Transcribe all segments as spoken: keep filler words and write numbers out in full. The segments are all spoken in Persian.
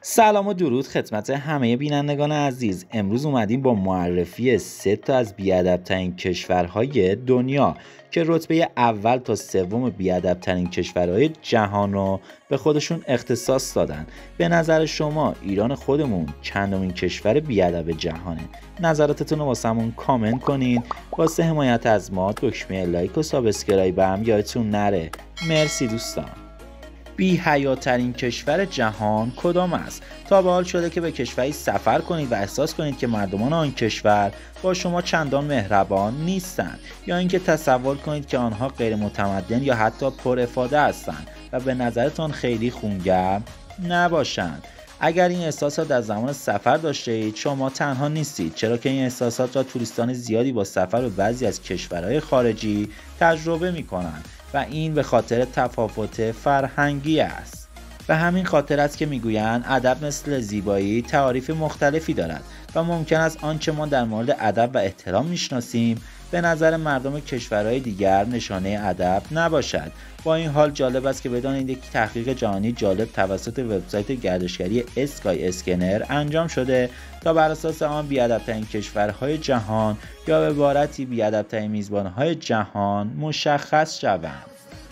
سلام و درود خدمت همه بینندگان عزیز. امروز اومدیم با معرفی سه تا از بی‌ادب‌ترین کشورهای دنیا که رتبه اول تا سوم بی‌ادب‌ترین کشورهای جهان رو به خودشون اختصاص دادن. به نظر شما ایران خودمون چندمین کشور بی‌ادب جهانه؟ نظراتتون رو واسمون کامنت کنین. واسه حمایت از ما دکمه لایک و سابسکرایب هم یادتون نره. مرسی دوستان. بی‌حیاترین کشور جهان کدام است؟ تا به حال شده که به کشوری سفر کنید و احساس کنید که مردمان آن کشور با شما چندان مهربان نیستند، یا اینکه تصور کنید که آنها غیر متمدن یا حتی پرافاده هستند و به نظرتان خیلی خونگرم نباشند؟ اگر این احساسات در زمان سفر داشته اید شما تنها نیستید، چرا که این احساسات را توریستان زیادی با سفر به بعضی از کشورهای خارجی تجربه می کنند و این به خاطر تفاوت فرهنگی است. به همین خاطر است که میگویند ادب مثل زیبایی تعاریف مختلفی دارد و ممکن است آنچه ما در مورد ادب و احترام میشناسیم به نظر مردم کشورهای دیگر نشانه ادب نباشد. با این حال جالب است که بدانید یک تحقیق جهانی جالب توسط وبسایت گردشگری اسکای اسکنر انجام شده تا بر اساس آن بی‌ادب‌ترین کشورهای جهان یا به عبارتی بی‌ادب‌ترین میزبانهای جهان مشخص شوند.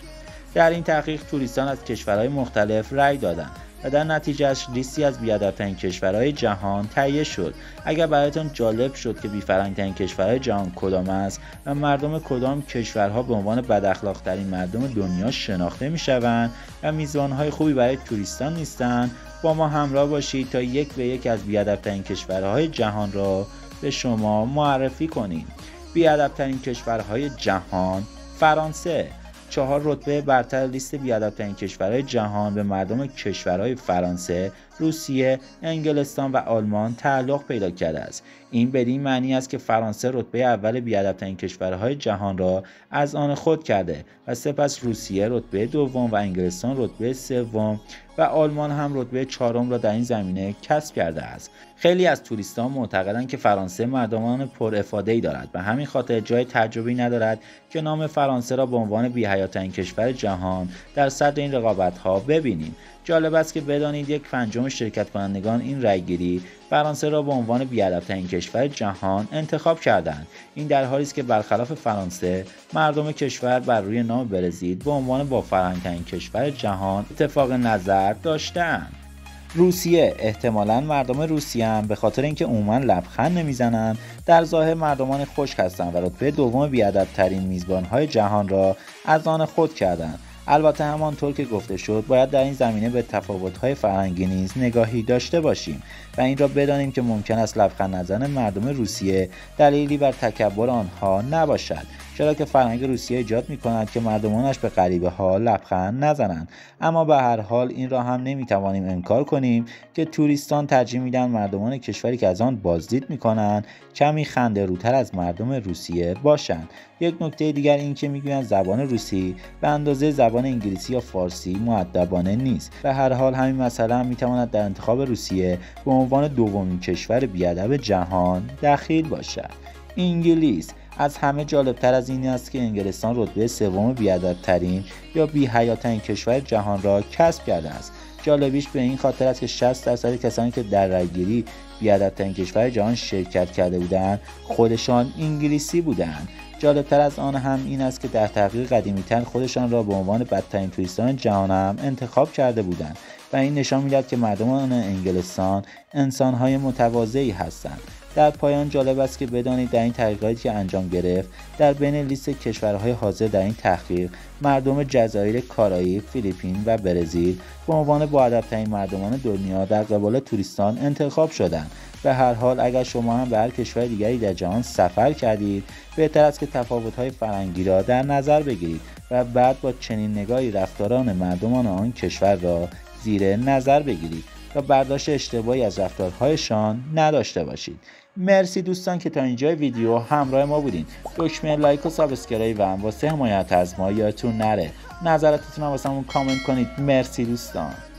در این تحقیق توریستان از کشورهای مختلف رأی دادند و در نتیجهش لیستی از بی‌ادب‌ترین کشورهای جهان تهیه شد. اگر برایتان جالب شد که بی‌فرهنگ‌ترین کشورهای جهان کدام است و مردم کدام کشورها به عنوان بداخلاق‌ترین مردم دنیا شناخته می‌شوند و میزبان‌های خوبی برای توریستان نیستند، با ما همراه باشید تا یک به یک از بی‌ادب‌ترین کشورهای جهان را به شما معرفی کنیم. بی‌ادب‌ترین کشورهای جهان: فرانسه. چهار رتبه برتر لیست بی‌ادب‌ترین کشورهای جهان به مردم کشورهای فرانسه، روسیه، انگلستان و آلمان تعلق پیدا کرده است. این بدین معنی است که فرانسه رتبه اول بی‌ادب‌ترین کشورهای جهان را از آن خود کرده و سپس روسیه رتبه دوم و انگلستان رتبه سوم و آلمان هم رتبه چهارم را در این زمینه کسب کرده است. خیلی از توریستان معتقدند که فرانسه مردمان پرافاده‌ای دارد و همین خاطر جای تعجبی ندارد که نام فرانسه را به عنوان بی‌حیاترین کشور جهان در صدر این رقابت‌ها ببینیم. جالب است که بدانید یک پنجم شرکت کنندگان این رأیگیری فرانسه را به عنوان بی‌ادب‌ترین کشور جهان انتخاب کردند. این در حالی است که برخلاف فرانسه مردم کشور بر روی نام برزیل به عنوان با فرهنگ‌ترین کشور جهان اتفاق نظر داشتند. روسیه: احتمالاً مردم روسیه هم به خاطر اینکه عموماً لبخند نمیزنند در ظاهر مردمان خشک هستند و رتبه دوم بی‌ادب‌ترین میزبان‌های جهان را از آن خود کردند. البته همانطور که گفته شد باید در این زمینه به تفاوت‌های فرهنگی نیز نگاهی داشته باشیم و این را بدانیم که ممکن است لبخند نزدن مردم روسیه دلیلی بر تکبر آنها نباشد، چرا که فرهنگ روسیه ایجاد می‌کند که مردمانش به غریبه‌ها لبخند نزنند. اما به هر حال این را هم نمی‌توانیم انکار کنیم که توریستان ترجیح میدن مردمان کشوری که از آن بازدید می‌کنند کمی خنده‌روتر از مردم روسیه باشند. یک نکته دیگر این که میگویند زبان روسی به اندازه زبان انگلیسی یا فارسی مؤدبانه نیست. به هر حال همین مسئله هم میتواند در انتخاب روسیه به عنوان دومین کشور بی‌ادب جهان دخیل باشد. انگلیس: از همه جالبتر از این است که انگلستان رتبه سوم بی‌ادب‌ترین یا بی‌حیاترین کشور جهان را کسب کرده است. جالبیش به این خاطر است که شصت درصد کسانی که در رأیگیری بی‌ادب‌ترین کشور جهان شرکت کرده بودند خودشان انگلیسی بودند. جالبتر از آن هم این است که در تحقیق قدیمی‌تر خودشان را به عنوان بدترین توریستان جهان هم انتخاب کرده بودند و این نشان می‌دهد که مردمان انگلستان انسان‌های متواضعی هستند. در پایان جالب است که بدانید در این تحقیقاتی که انجام گرفت در بین لیست کشورهای حاضر در این تحقیق مردم جزایر کارائیب، فیلیپین و برزیل به عنوان باادب‌ترین مردمان دنیا در قبال توریستان انتخاب شدند. به هر حال اگر شما هم به هر کشور دیگری در جهان سفر کردید بهتر است که تفاوت‌های فرهنگی را در نظر بگیرید و بعد با چنین نگاهی رفتاران مردمان آن کشور را زیر نظر بگیرید و برداشت اشتباهی از رفتارهایشان نداشته باشید. مرسی دوستان که تا اینجای ویدیو همراه ما بودین. دکمه لایک و سابسکرایب و هم واسه حمایت از ما یادتون نره. نظراتتون رو واسمون کامنت کنید. مرسی دوستان.